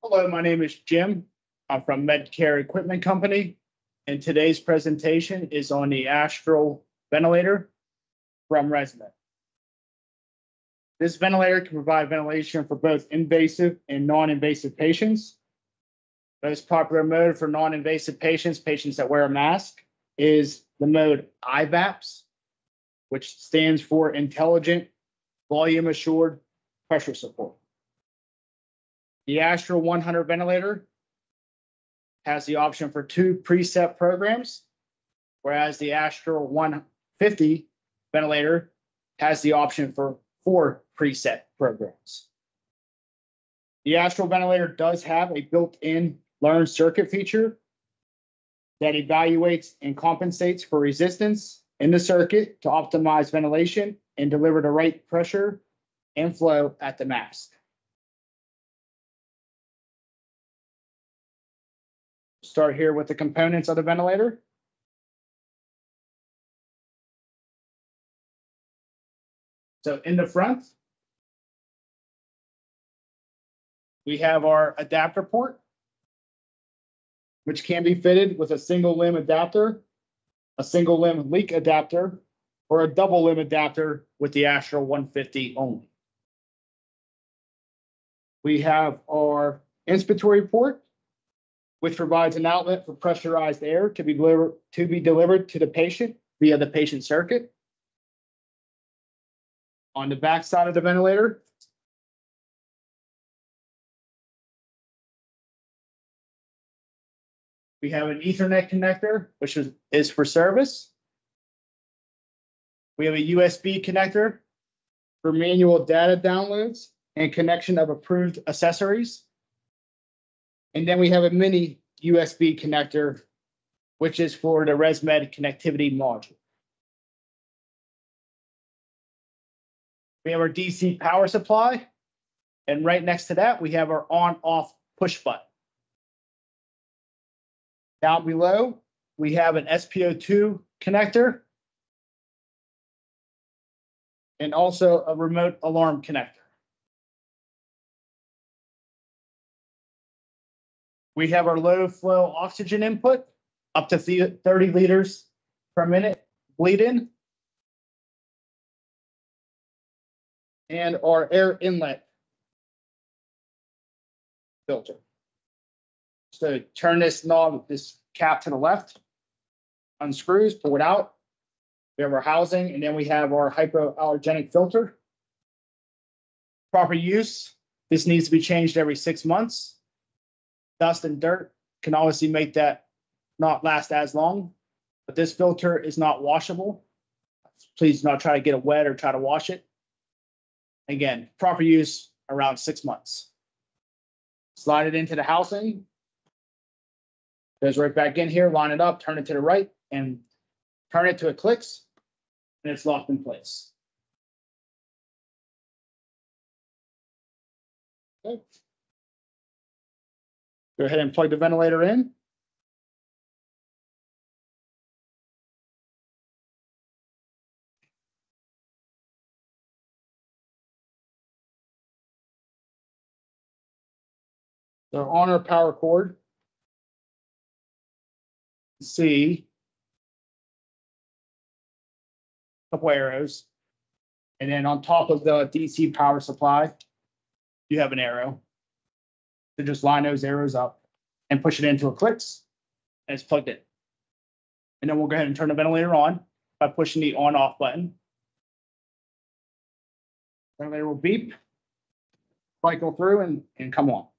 Hello, my name is Jim. I'm from MedCare Equipment Company, and today's presentation is on the Astral ventilator from ResMed. This ventilator can provide ventilation for both invasive and non-invasive patients. Most popular mode for non-invasive patients, patients that wear a mask, is the mode IVAPS, which stands for Intelligent Volume Assured Pressure Support. The Astral 100 ventilator has the option for 2 preset programs, whereas the Astral 150 ventilator has the option for 4 preset programs. The Astral ventilator does have a built-in learned circuit feature that evaluates and compensates for resistance in the circuit to optimize ventilation and deliver the right pressure and flow at the mask. Start here with the components of the ventilator. So in the front, we have our adapter port, which can be fitted with a single limb adapter, a single limb leak adapter, or a double limb adapter with the Astral 150 only. We have our inspiratory port, which provides an outlet for pressurized air to be delivered to the patient via the patient circuit. On the back side of the ventilator, we have an Ethernet connector, which is for service. We have a USB connector for manual data downloads and connection of approved accessories. And then we have a mini USB connector, which is for the ResMed connectivity module. We have our DC power supply, and right next to that, we have our on-off push button. Down below, we have an SPO2 connector and also a remote alarm connector. We have our low flow oxygen input, up to 30 liters per minute bleed in, and our air inlet filter. So turn this knob, this cap to the left, unscrews, pull it out. We have our housing, and then we have our hypoallergenic filter. Proper use, this needs to be changed every 6 months. Dust and dirt can obviously make that not last as long, but this filter is not washable. Please do not try to get it wet or try to wash it. Again, proper use around 6 months. Slide it into the housing. Goes right back in here, line it up, turn it to the right, and turn it till it clicks, and it's locked in place. Okay. Go ahead and plug the ventilator in. So on our power cord, see a couple arrows. And then on top of the DC power supply, you have an arrow. So just line those arrows up and push it into a clicks, and it's plugged in. And then we'll go ahead and turn the ventilator on by pushing the on-off button. Ventilator will beep, cycle through, and come on.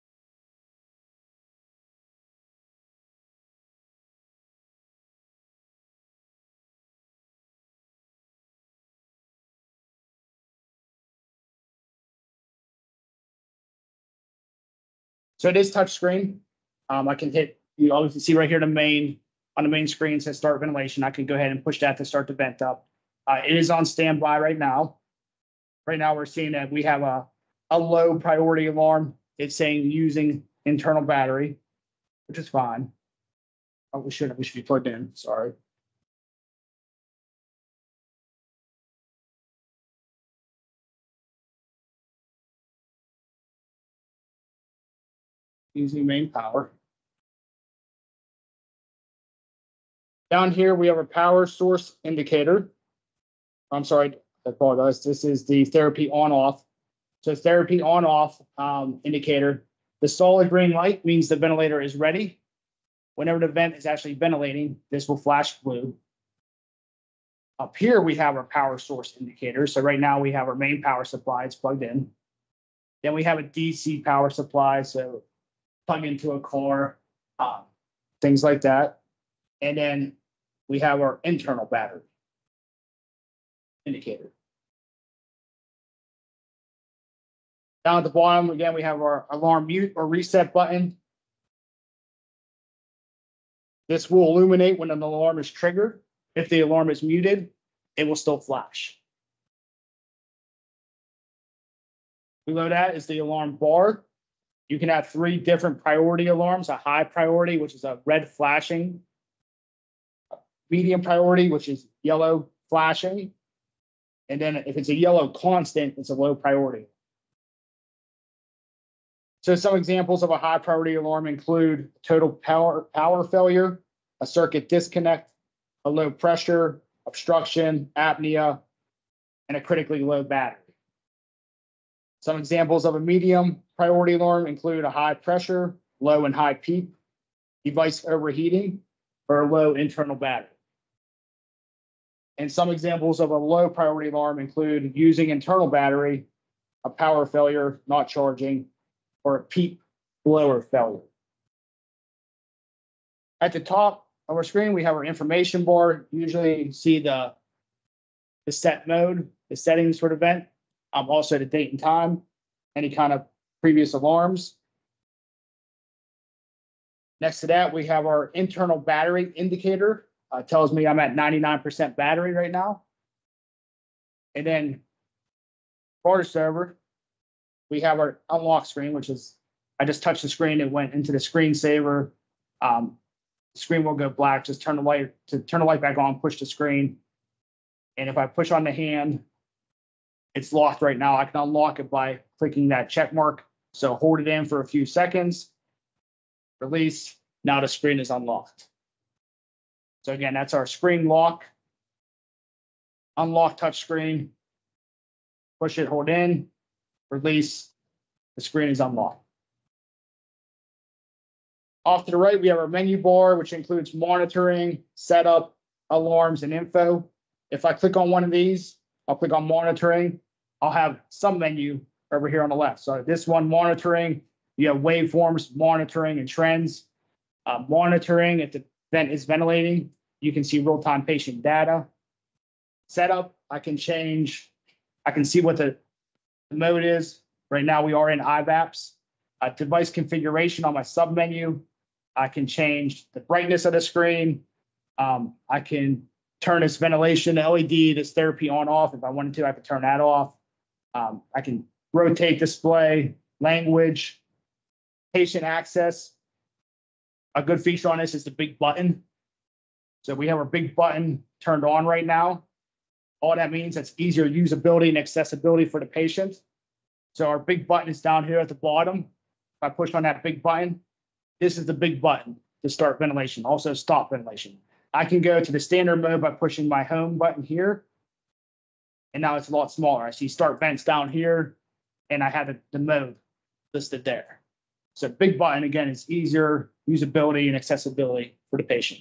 So it is touch screen. I can hit, you obviously see right here on the main screen says start ventilation. I can go ahead and push that to start the vent up. It is on standby right now. Right now we're seeing that we have a low priority alarm. It's saying using internal battery, which is fine. Oh, we should be plugged in, sorry. using main power. Down here, we have a power source indicator. I'm sorry, I apologize. This is the therapy on-off. So therapy on-off indicator. The solid green light means the ventilator is ready. Whenever the vent is actually ventilating, this will flash blue. Up here, we have our power source indicator. So right now we have our main power supply, it's plugged in. Then we have a DC power supply, so plug into a car, things like that. And then we have our internal battery indicator. Down at the bottom, again, we have our alarm mute or reset button. This will illuminate when an alarm is triggered. If the alarm is muted, it will still flash. Below that is the alarm bar. You can have 3 different priority alarms, a high priority, which is a red flashing, medium priority, which is yellow flashing, and then if it's a yellow constant, it's a low priority. So some examples of a high priority alarm include total power failure, a circuit disconnect, a low pressure, obstruction, apnea, and a critically low battery. Some examples of a medium priority alarm include a high pressure, low and high PEEP, device overheating, or a low internal battery. And some examples of a low priority alarm include using internal battery, a power failure, not charging, or a PEEP blower failure. At the top of our screen, we have our information bar. Usually you see the set mode, the settings for the vent, also the date and time, any kind of previous alarms. Next to that, we have our internal battery indicator. Tells me I'm at 99% battery right now. And then farthest over, we have our unlock screen, which is, I just touched the screen, it went into the screensaver. The screen will go black, just turn the light back on, push the screen. And if I push on the hand, it's locked right now. I can unlock it by clicking that check mark. So hold it in for a few seconds, release, now the screen is unlocked. So again, that's our screen lock, unlock touch screen, push it, hold in, release, the screen is unlocked. Off to the right, we have our menu bar, which includes monitoring, setup, alarms, and info. If I click on one of these, I'll click on monitoring. I'll have some menu over here on the left. So this one, monitoring, you have waveforms, monitoring, and trends. Monitoring, if the vent is ventilating, you can see real-time patient data. Setup, I can change, I can see what the mode is. Right now we are in IVAPS. Device configuration on my submenu. I can change the brightness of the screen. I can turn this ventilation LED, this therapy on off. If I wanted to, I could turn that off. I can rotate display, language, patient access. A good feature on this is the big button. So we have our big button turned on right now. All that means that's easier usability and accessibility for the patient. So our big button is down here at the bottom. If I push on that big button, this is the big button to start ventilation, also stop ventilation. I can go to the standard mode by pushing my home button here. And now it's a lot smaller. I see start vents down here, and I have the mode listed there. So big button, again, is easier usability and accessibility for the patient.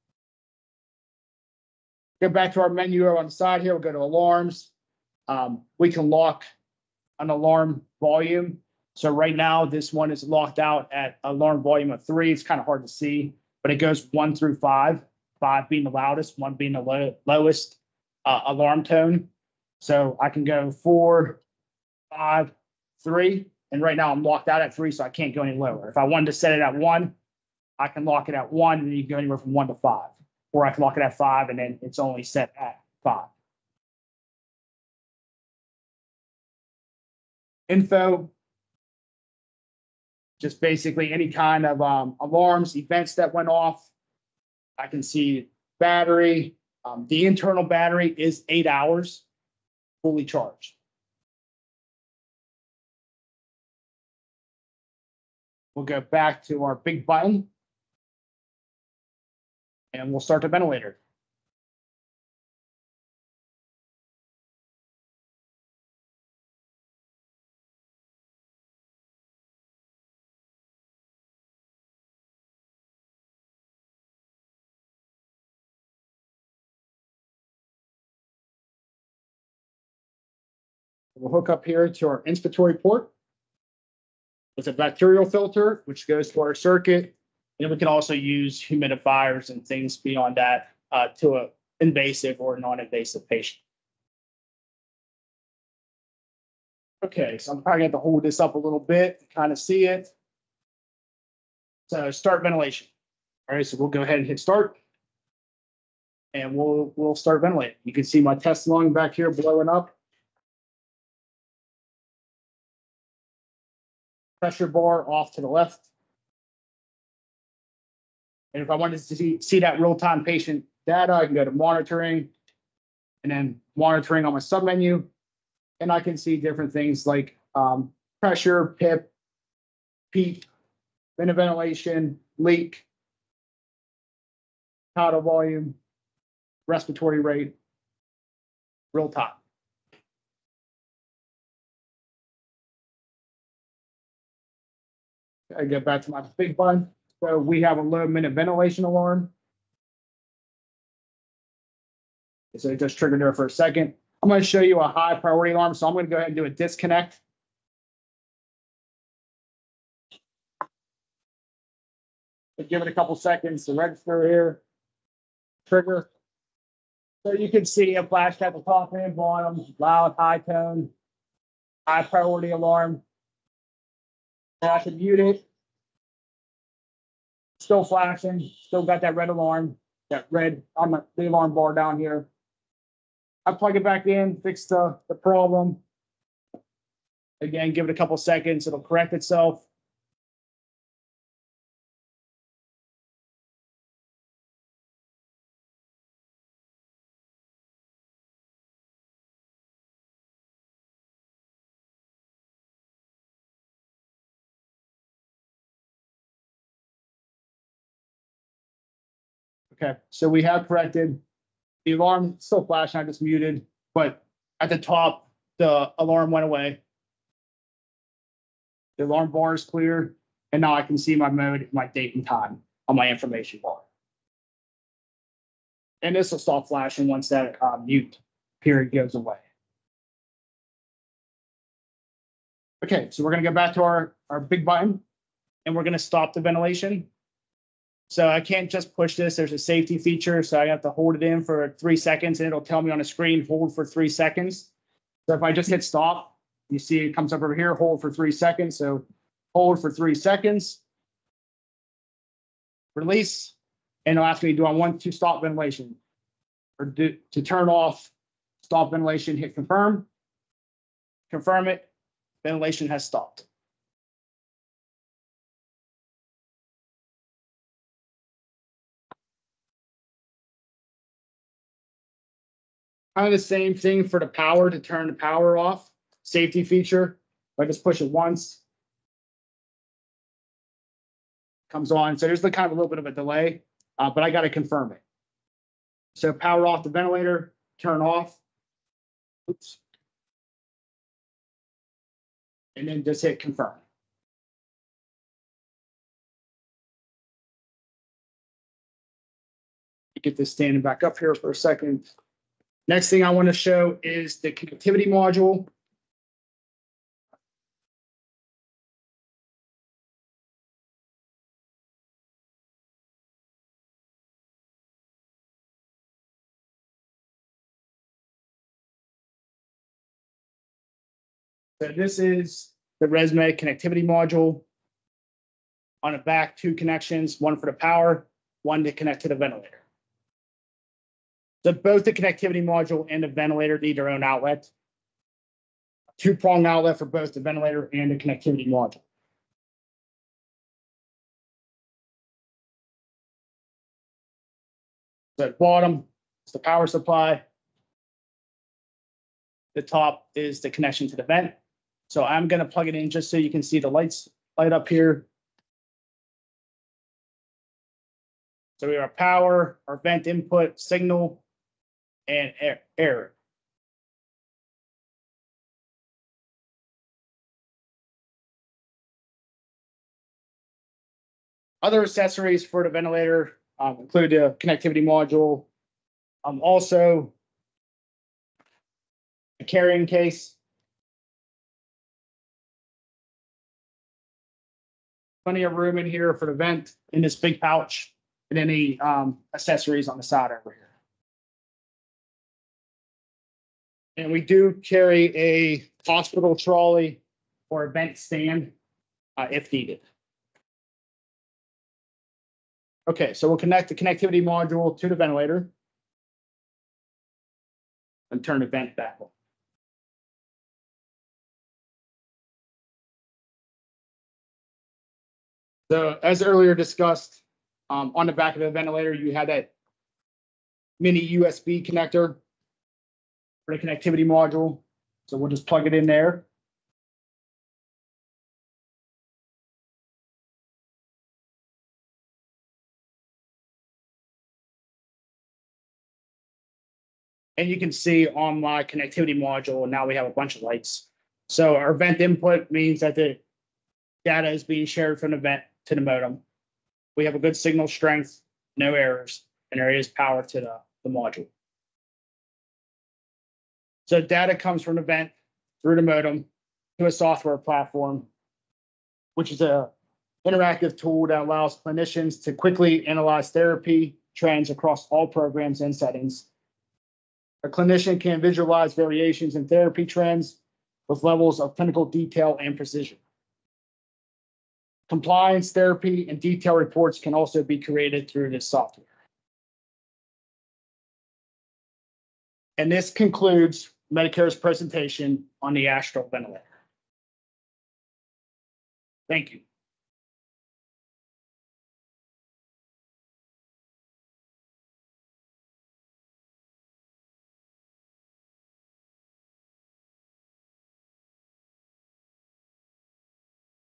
Go back to our menu on the side here. We'll go to alarms. We can lock an alarm volume. So right now, this one is locked out at alarm volume of 3. It's kind of hard to see, but it goes 1 through 5, 5 being the loudest, 1 being the lowest alarm tone. So I can go 4, 5, 3, and right now I'm locked out at 3, so I can't go any lower. If I wanted to set it at 1, I can lock it at 1, and you can go anywhere from 1 to 5. Or I can lock it at 5, and then it's only set at 5. Info, just basically any kind of alarms, events that went off. I can see battery. The internal battery is 8 hours fully charged. We'll go back to our big button and we'll start the ventilator. We'll hook up here to our inspiratory port with a bacterial filter, which goes to our circuit. And we can also use humidifiers and things beyond that to an invasive or non-invasive patient. Okay, so I'm probably going to have to hold this up a little bit to kind of see it. So start ventilation. All right, so we'll go ahead and hit start. And we'll start ventilating. You can see my test lung back here blowing up. Pressure bar off to the left. And if I wanted to see that real-time patient data, I can go to monitoring and then monitoring on my submenu. And I can see different things like pressure, PIP, PEEP, ventilation, leak, tidal volume, respiratory rate, real time. I get back to my big button. So we have a low minute ventilation alarm. So it just triggered there for a second. I'm going to show you a high priority alarm. So I'm going to go ahead and do a disconnect. Give it a couple seconds to register here. Trigger. So you can see a flash at the top and bottom, loud, high tone, high priority alarm. And I can mute it. Still flashing, still got that red alarm, that red on the alarm bar down here. I plug it back in, fix the problem. Again, give it a couple seconds, it'll correct itself. Okay, so we have corrected. The alarm still flashing, I just muted, but at the top, the alarm went away. The alarm bar is clear, and now I can see my mode, my date and time on my information bar. And this will stop flashing once that mute period goes away. Okay, so we're going to go back to our big button, and we're going to stop the ventilation. So I can't just push this. There's a safety feature, so I have to hold it in for 3 seconds, and it'll tell me on the screen, hold for 3 seconds. So if I just hit stop, you see it comes up over here, hold for 3 seconds. So hold for 3 seconds, release, and it'll ask me, do I want to stop ventilation? Or to turn off, stop ventilation, hit confirm. Confirm it, ventilation has stopped. Kind of the same thing for the power, to turn the power off. Safety feature. If I just push it once, comes on. So there's the kind of a little bit of a delay, but I got to confirm it. So power off the ventilator, turn off. Oops. And then just hit confirm. Get this standing back up here for a second. Next thing I want to show is the connectivity module. So this is the ResMed connectivity module. On the back, 2 connections, one for the power, one to connect to the ventilator. So both the connectivity module and the ventilator need their own outlet. 2-prong outlet for both the ventilator and the connectivity module. So at bottom is the power supply. The top is the connection to the vent. So I'm going to plug it in just so you can see the lights light up here. So we have our power, our vent input, signal, and error. Other accessories for the ventilator include the connectivity module, also a carrying case, plenty of room in here for the vent in this big pouch, and any accessories on the side over here. And we do carry a hospital trolley or a vent stand if needed. Okay, so we'll connect the connectivity module to the ventilator and turn the vent back on. So as earlier discussed, on the back of the ventilator, you had that mini USB connector for the connectivity module. So we'll just plug it in there. And you can see on my connectivity module, now we have a bunch of lights. So our vent input means that the data is being shared from the vent to the modem. We have a good signal strength, no errors, and there is power to the module. So data comes from the vent through the modem to a software platform, which is an interactive tool that allows clinicians to quickly analyze therapy trends across all programs and settings. A clinician can visualize variations in therapy trends with levels of clinical detail and precision. Compliance, therapy, and detailed reports can also be created through this software. And this concludes MedCare's presentation on the Astral ventilator. Thank you.